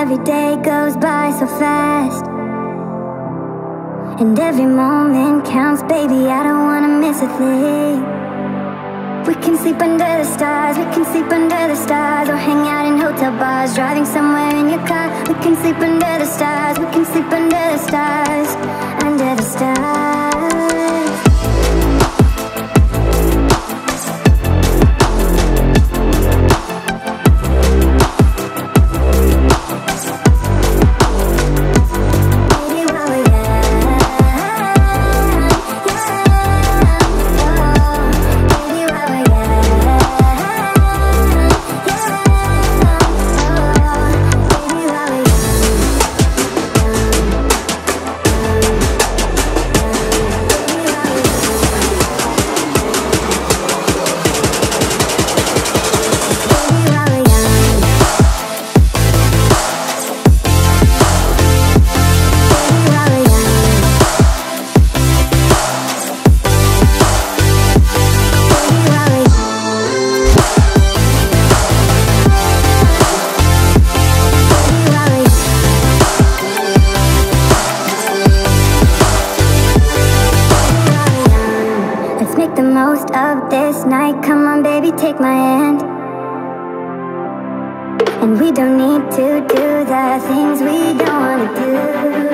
every day goes by so fast, and every moment counts, baby, I don't wanna miss a thing. We can sleep under the stars, we can sleep under the stars, or hang out in hotel bars, driving somewhere in your car. We can sleep under the stars, we can sleep under the stars, under the stars. The most of this night, come on baby, take my hand. And we don't need to do the things we don't wanna do.